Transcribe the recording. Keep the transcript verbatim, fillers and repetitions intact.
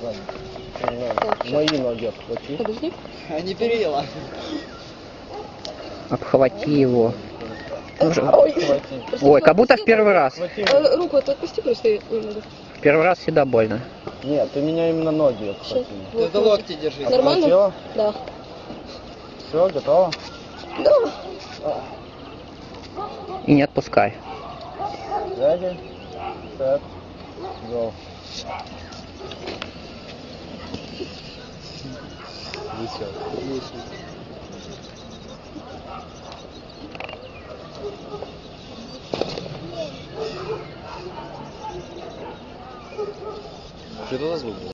Так, Мои ноги обхвати. Подожди. А не перила. Обхвати его. Ну же- Ой, Хвати. Просто Ой, как будто в отпусти. первый раз. Хвати. Э, Руку это отпусти просто немного. В первый раз всегда больно. Нет, ты меня именно ноги Сейчас. обхвати. Ты за локти держись. Нормально? Обхватила? Да. Все, готово? Да. И не отпускай. Ready, set, go. Весело. Что это за звук?